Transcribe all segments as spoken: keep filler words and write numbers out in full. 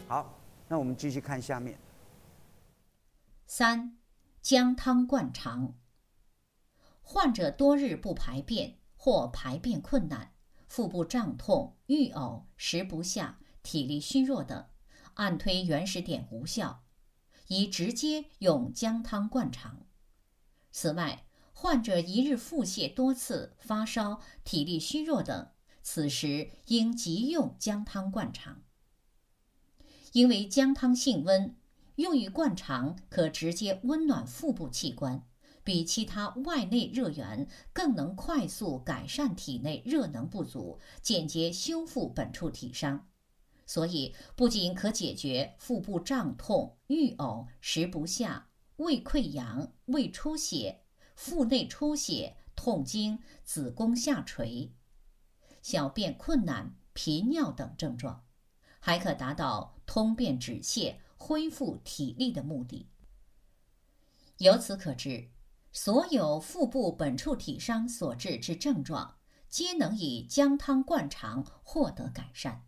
好，那我们继续看下面。 三、姜汤灌肠。患者多日不排便或排便困难，腹部胀痛、欲呕、食不下、体力虚弱等，按推原始点无效，宜直接用姜汤灌肠。此外，患者一日腹泻多次、发烧、体力虚弱等，此时应急用姜汤灌肠。因为姜汤性温，用于灌肠可直接温暖腹部器官，比其他外内热源更能快速改善体内热能不足，间接修复本处体伤。所以，不仅可解决腹部胀痛、欲呕、食不下、胃溃疡、胃出血、腹内出血、痛经、子宫下垂、小便困难、频尿等症状，还可达到通便止泻、恢复体力的目的。由此可知，所有腹部本处体伤所致之症状，皆能以姜汤灌肠获得改善。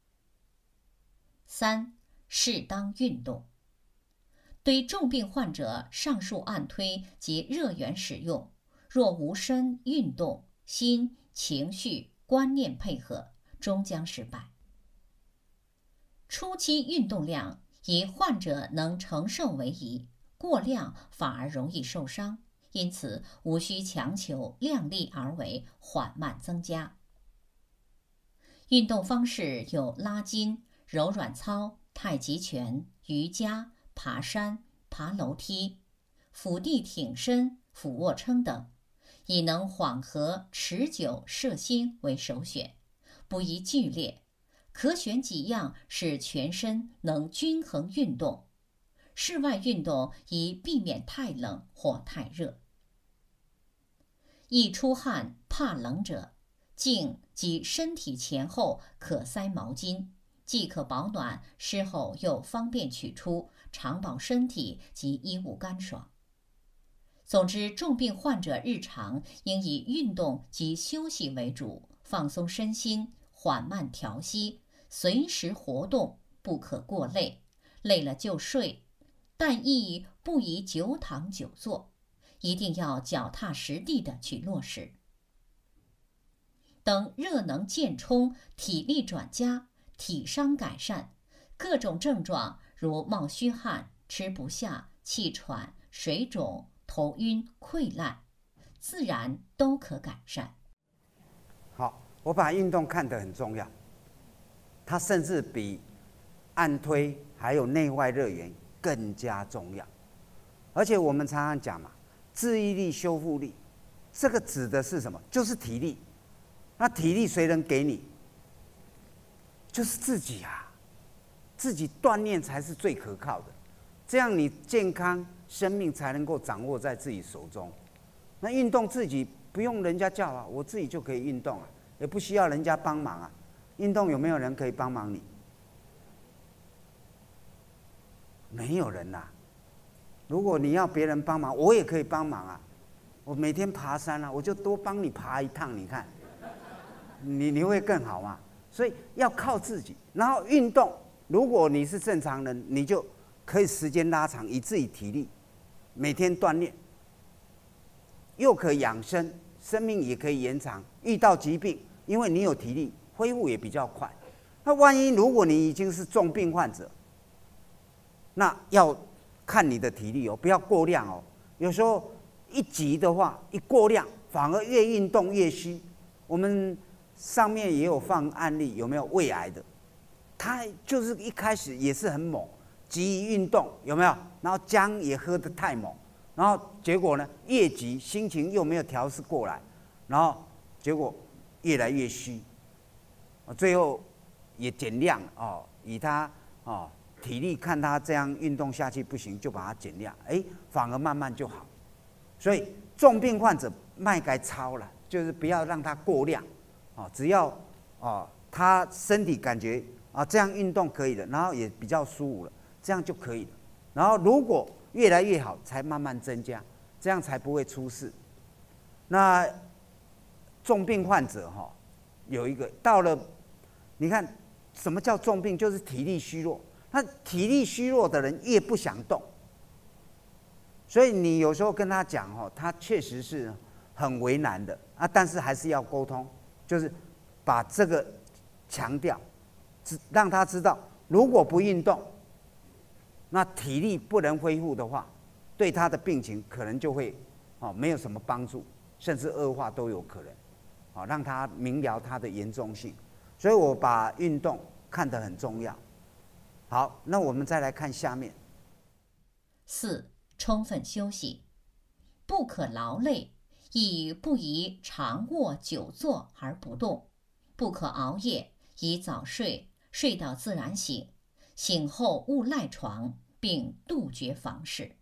三、适当运动。对重病患者，上述按推及热源使用，若无身运动、心、情绪、观念配合，终将失败。初期运动量以患者能承受为宜，过量反而容易受伤，因此无需强求量力而为，缓慢增加。运动方式有拉筋、柔软操、太极拳、瑜伽、爬山、爬楼梯、伏地挺身、俯卧撑等，以能缓和、持久摄心为首选，不宜剧烈。可选几样使全身能均衡运动。室外运动宜避免太冷或太热。易出汗、怕冷者，颈及身体前后可塞毛巾，既可保暖，湿后又方便取出，常保身体及衣物干爽。总之，重病患者日常应以运动及休息为主，放松身心，缓慢调息，随时活动，不可过累，累了就睡，但亦不宜久躺久坐，一定要脚踏实地的去落实。等热能渐充，体力转佳，体伤改善，各种症状如冒虚汗、吃不下、气喘、水肿、头晕、溃烂，自然都可改善。 好，我把运动看得很重要，它甚至比按推还有内外热源更加重要。而且我们常常讲嘛，治愈力、修复力，这个指的是什么？就是体力。那体力谁能给你？就是自己啊，自己锻炼才是最可靠的，这样你健康生命才能够掌握在自己手中。那运动自己不用人家叫啊，我自己就可以运动啊，也不需要人家帮忙啊。运动有没有人可以帮忙你？没有人呐、啊。如果你要别人帮忙，我也可以帮忙啊。我每天爬山啊，我就多帮你爬一趟，你看，你你会更好嘛？所以要靠自己。然后运动，如果你是正常人，你就可以时间拉长，以自己体力，每天锻炼，又可以养生，生命也可以延长。遇到疾病，因为你有体力，恢复也比较快。那万一如果你已经是重病患者，那要看你的体力哦，不要过量哦。有时候一急的话，一过量，反而越运动越虚。我们上面也有放案例，有没有胃癌的？他就是一开始也是很猛，急于运动，有没有？然后姜也喝得太猛，然后结果呢，越急心情又没有调试过来，然后结果越来越虚，最后也减量哦，以他哦体力看他这样运动下去不行，就把它减量，哎，反而慢慢就好。所以重病患者麦该超了，就是不要让他过量，哦，只要哦他身体感觉啊这样运动可以了，然后也比较舒服了，这样就可以了。然后如果越来越好，才慢慢增加，这样才不会出事。那重病患者哈、哦，有一个到了，你看什么叫重病？就是体力虚弱。 那体力虚弱的人越不想动，所以你有时候跟他讲哦，他确实是很为难的啊，但是还是要沟通，就是把这个强调，让他知道，如果不运动，那体力不能恢复的话，对他的病情可能就会哦没有什么帮助，甚至恶化都有可能，好让他明了他的严重性。所以我把运动看得很重要。好，那我们再来看下面。 四、充分休息，不可劳累，亦不宜长卧久坐而不动，不可熬夜，宜早睡，睡到自然醒，醒后勿赖床，并杜绝房事。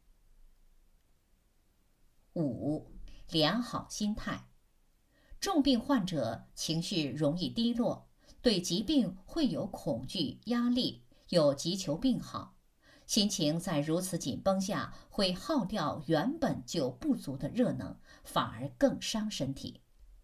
五、良好心态，重病患者情绪容易低落，对疾病会有恐惧、压力，有急求病好，心情在如此紧绷下，会耗掉原本就不足的热能，反而更伤身体。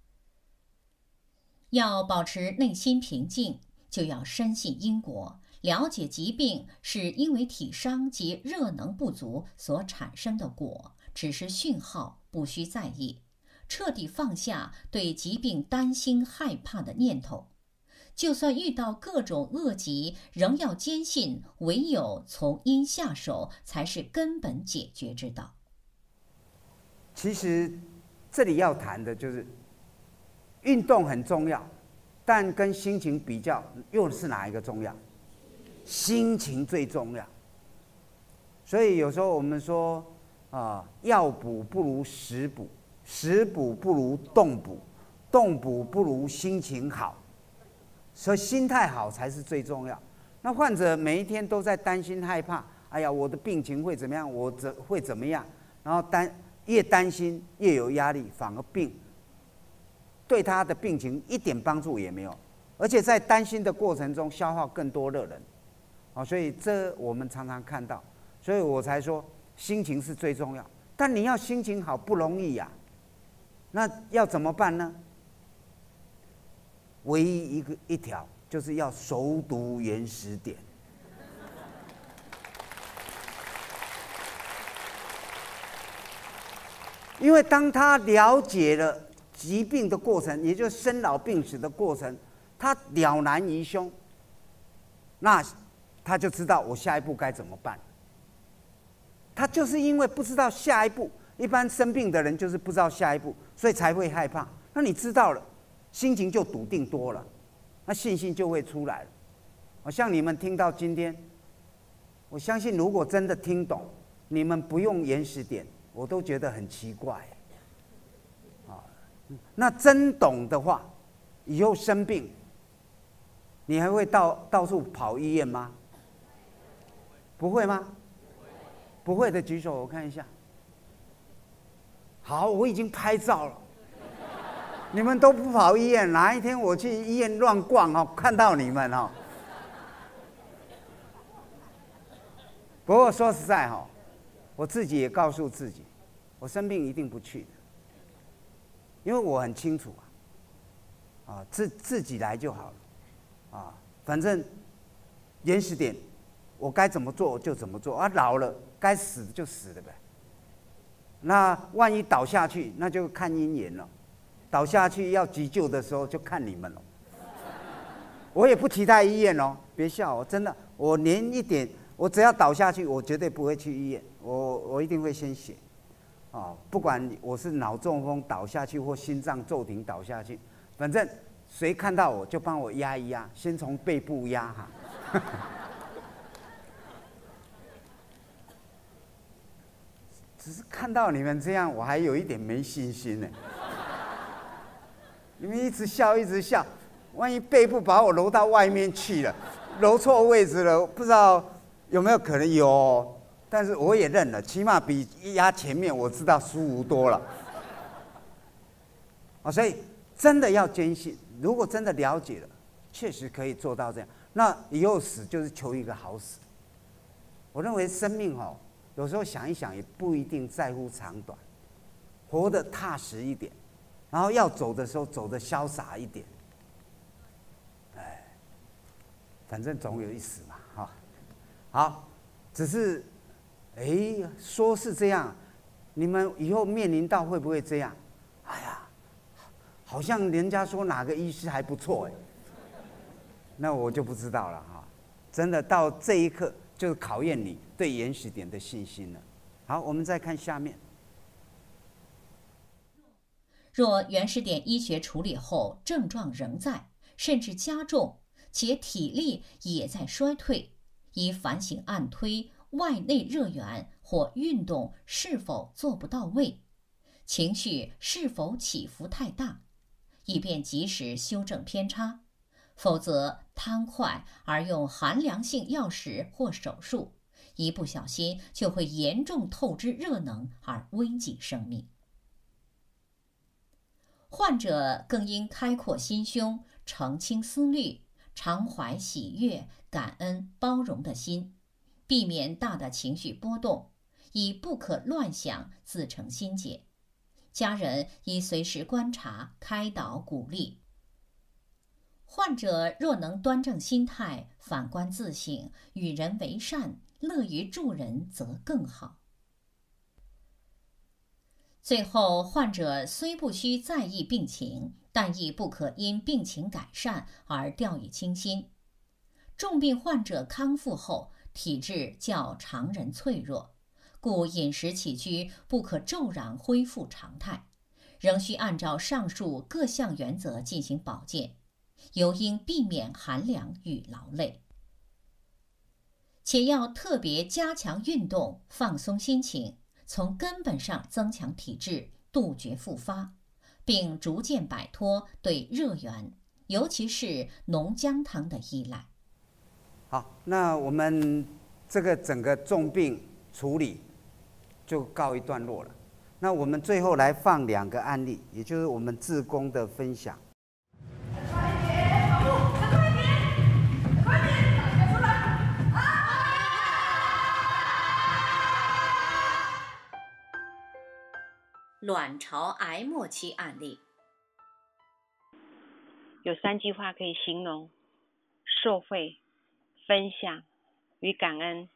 要保持内心平静，就要深信因果，了解疾病是因为体伤及热能不足所产生的果，只是讯号，不需在意，彻底放下对疾病担心害怕的念头。就算遇到各种恶疾，仍要坚信唯有从因下手才是根本解决之道。 其实这里要谈的就是运动很重要，但跟心情比较，又是哪一个重要？心情最重要。所以有时候我们说啊，药补不如食补，食补不如动补，动补不如心情好。所以心态好才是最重要。那患者每一天都在担心害怕，哎呀，我的病情会怎么样？我怎会怎么样？然后担越担心越有压力，反而病对他的病情一点帮助也没有，而且在担心的过程中消耗更多热能。哦，所以这我们常常看到，所以我才说心情是最重要。但你要心情好不容易呀、啊，那要怎么办呢？唯一一个一条就是要熟读原始点。因为当他了解了疾病的过程，也就是生老病死的过程，他了然于胸，那他就知道我下一步该怎么办。他就是因为不知道下一步，一般生病的人就是不知道下一步，所以才会害怕。那你知道了，心情就笃定多了，那信心就会出来了。好像你们听到今天，我相信如果真的听懂，你们不用原始点，我都觉得很奇怪。啊，那真懂的话，以后生病，你还会到到处跑医院吗？不会吗？不会的举手，我看一下。好，我已经拍照了。你们都不跑医院，哪一天我去医院乱逛哦，看到你们哦。不过说实在哈，我自己也告诉自己，我生病一定不去的，因为我很清楚啊，啊自自己来就好了，啊，反正原始点，我该怎么做就怎么做啊，老了该死的就死了呗。那万一倒下去，那就看因缘了。倒下去要急救的时候，就看你们了。我也不期待医院哦，别笑我，真的，我连一点，我只要倒下去，我绝对不会去医院，我我一定会先写，哦，不管我是脑中风倒下去或心脏骤停倒下去，反正谁看到我就帮我压一压，先从背部压哈。只是看到你们这样，我还有一点没信心呢。你们一直笑，一直笑，万一背部把我揉到外面去了，揉错位置了，不知道有没有可能有？但是我也认了，起码比压前面我知道舒服多了。啊，所以真的要坚信，如果真的了解了，确实可以做到这样。那以后死就是求一个好死。我认为生命哦，有时候想一想，也不一定在乎长短，活得踏实一点。然后要走的时候走得潇洒一点，哎，反正总有一死嘛，哈。 好，只是，哎，说是这样，你们以后面临到会不会这样？哎呀，好像人家说哪个医师还不错哎，那我就不知道了哈。真的到这一刻，就是考验你对原始点的信心了。好，我们再看下面。 若原始点医学处理后症状仍在，甚至加重，且体力也在衰退，宜反省按推、外内热源或运动是否做不到位，情绪是否起伏太大，以便及时修正偏差。否则贪快而用寒凉性药食或手术，一不小心就会严重透支热能而危及生命。患者更应开阔心胸，澄清思虑，常怀喜悦、感恩、包容的心，避免大的情绪波动，以不可乱想自成心结。家人宜随时观察、开导、鼓励。患者若能端正心态，反观自省，与人为善，乐于助人，则更好。最后，患者虽不需在意病情，但亦不可因病情改善而掉以轻心。重病患者康复后，体质较常人脆弱，故饮食起居不可骤然恢复常态，仍需按照上述各项原则进行保健，尤应避免寒凉与劳累。且要特别加强运动，放松心情，从根本上增强体质，杜绝复发，并逐渐摆脱对热源，尤其是浓姜汤的依赖。 好，那我们这个整个重病处理就告一段落了。那我们最后来放两个案例，也就是我们志工的分享。 卵巢癌末期案例， 有三句话可以形容：受惠、分享与感恩。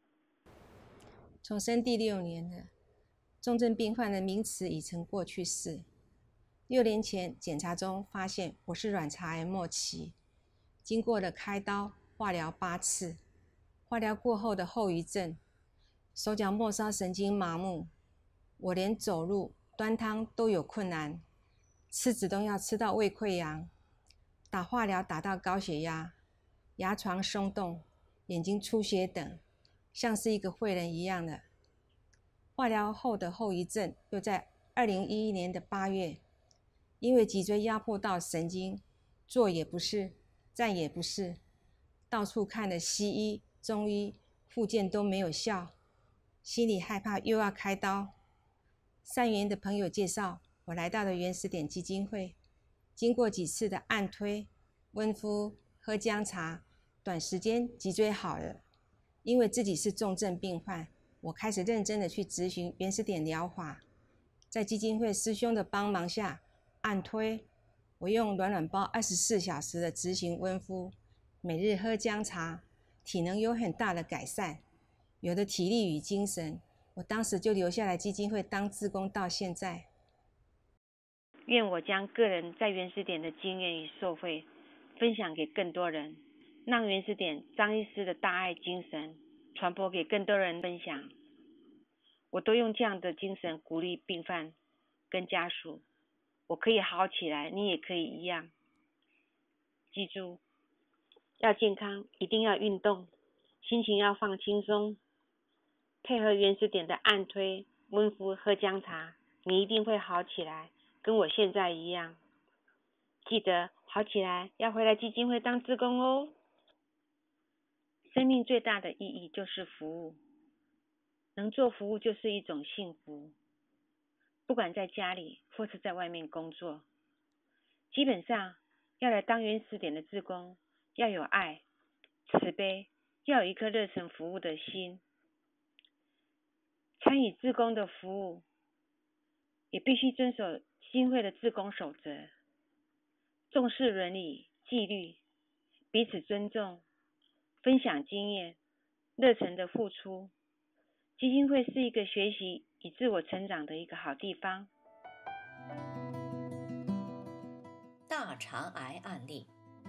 从生第六年了，重症病患的名词已成过去式。六年前检查中发现我是卵巢癌末期，经过了开刀、化疗八次，化疗过后的后遗症，手脚末梢神经麻木，我连走路、端汤都有困难，吃止痛药吃到胃溃疡，打化疗打到高血压，牙床松动，眼睛出血等，像是一个废人一样的。化疗后的后遗症又在二零一一年的八月，因为脊椎压迫到神经，坐也不是，站也不是，到处看了西医、中医、复健都没有效，心里害怕又要开刀。善缘的朋友介绍，我来到了原始点基金会，经过几次的按推、温敷、喝姜茶，短时间脊椎好了。因为自己是重症病患，我开始认真的去执行原始点疗法。在基金会师兄的帮忙下，按推，我用暖暖包二十四小时的执行温敷，每日喝姜茶，体能有很大的改善，有了体力与精神。我当时就留下来基金会当志工到现在。 愿我将个人在原始点的经验与受惠分享给更多人，让原始点张医师的大爱精神传播给更多人分享。我都用这样的精神鼓励病患跟家属，我可以好起来，你也可以一样。记住，要健康一定要运动，心情要放轻松，配合原始点的按推、温敷、喝姜茶，你一定会好起来，跟我现在一样。记得好起来要回来基金会当志工哦。生命最大的意义就是服务，能做服务就是一种幸福。不管在家里或是在外面工作，基本上要来当原始点的志工，要有爱、慈悲，要有一颗热忱服务的心。参与志工的服务，也必须遵守基金会的志工守则，重视伦理、纪律，彼此尊重，分享经验， 热忱的付出。基金会是一个学习与自我成长的一个好地方。 大肠癌案例。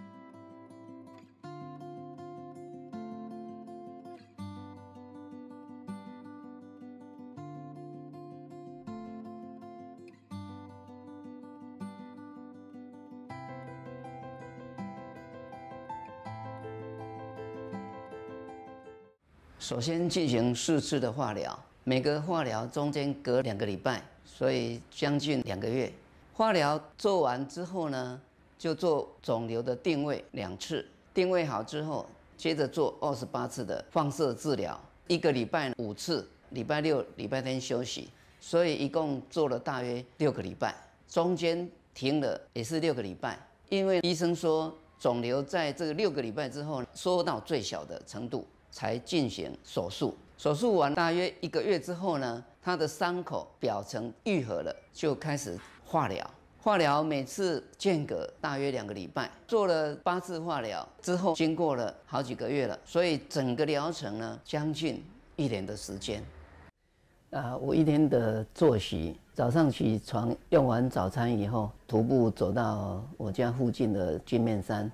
首先进行四次的化疗，每个化疗中间隔两个礼拜，所以将近两个月。化疗做完之后呢，就做肿瘤的定位两次，定位好之后，接着做二十八次的放射治疗，一个礼拜五次，礼拜六、礼拜天休息，所以一共做了大约六个礼拜，中间停了也是六个礼拜，因为医生说肿瘤在这个六个礼拜之后缩到最小的程度，才进行手术。手术完大约一个月之后呢，他的伤口表层愈合了，就开始化疗。化疗每次间隔大约两个礼拜，做了八次化疗之后，经过了好几个月了，所以整个疗程呢将近一年的时间。啊，我一天的作息，早上起床用完早餐以后，徒步走到我家附近的金面山。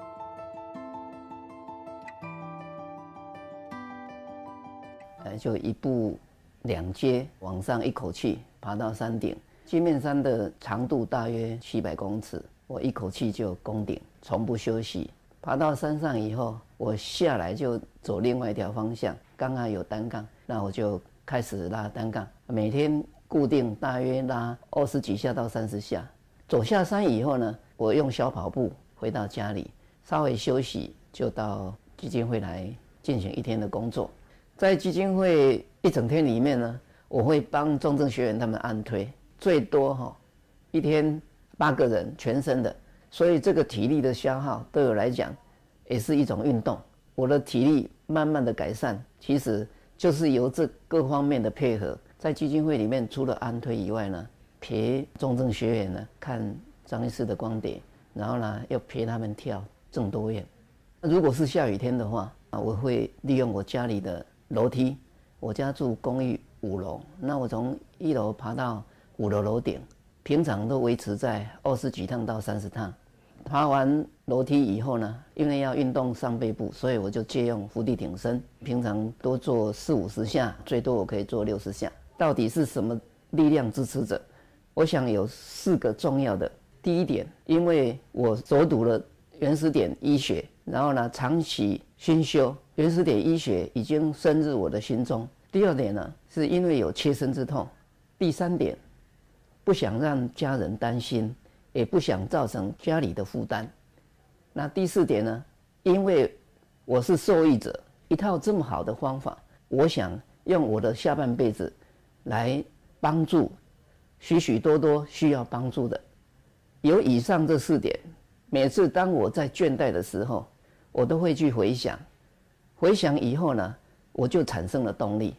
就一步两阶往上，一口气爬到山顶。金面山的长度大约七百公尺，我一口气就攻顶，从不休息。爬到山上以后，我下来就走另外一条方向，刚好有单杠，那我就开始拉单杠，每天固定大约拉二十几下到三十下。走下山以后呢，我用小跑步回到家里，稍微休息，就到基金会来进行一天的工作。在基金会一整天里面呢，我会帮重症学员他们按推，最多哈一天八个人全身的，所以这个体力的消耗对我来讲也是一种运动。我的体力慢慢的改善，其实就是由这各方面的配合。在基金会里面，除了按推以外呢，陪重症学员呢看张医师的光碟，然后呢要陪他们跳郑多燕。如果是下雨天的话，我会利用我家里的楼梯，我家住公寓五楼，那我从一楼爬到五楼楼顶，平常都维持在二十几趟到三十趟。爬完楼梯以后呢，因为要运动上背部，所以我就借用伏地挺身，平常多做四五十下，最多我可以做六十下。到底是什么力量支持着？我想有四个重要的。第一点，因为我走读了原始点医学，然后呢长期熏修，原始点医学已经深入我的心中。第二点呢，是因为有切身之痛。第三点，不想让家人担心，也不想造成家里的负担。那第四点呢，因为我是受益者，一套这么好的方法，我想用我的下半辈子来帮助许许多多需要帮助的。有以上这四点，每次当我在倦怠的时候，我都会去回想，回想以后呢，我就产生了动力。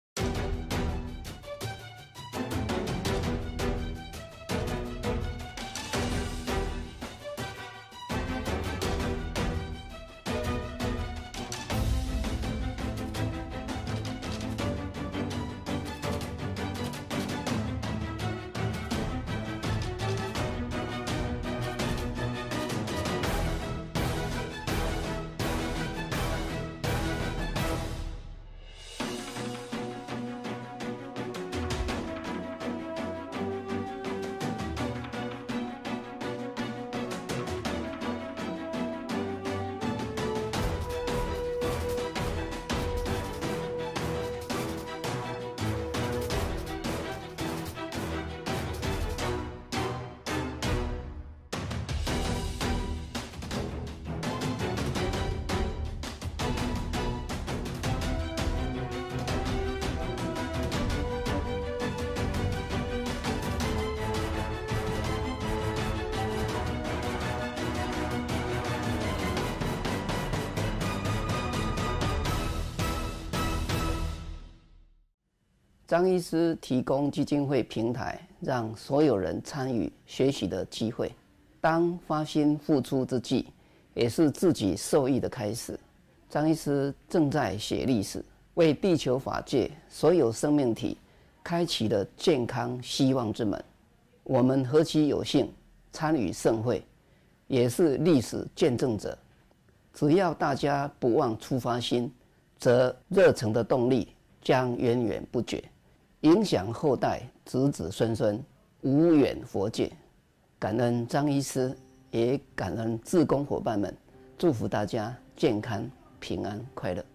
张医师提供基金会平台，让所有人参与学习的机会。当发心付出之际，也是自己受益的开始。 张医师正在写历史，为地球法界所有生命体开启了健康希望之门。我们何其有幸参与盛会，也是历史见证者。只要大家不忘出发心，则热忱的动力将源源不绝，影响后代子子孙孙，无远佛界。感恩张医师，也感恩志工伙伴们，祝福大家健康、平安、快乐。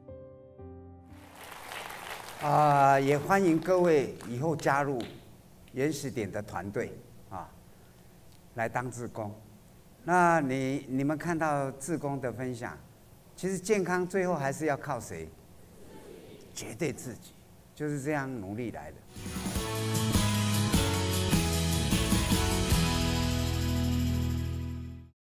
啊、呃，也欢迎各位以后加入原始点的团队啊，来当志工。那你你们看到志工的分享，其实健康最后还是要靠谁？绝对自己，就是这样努力来的。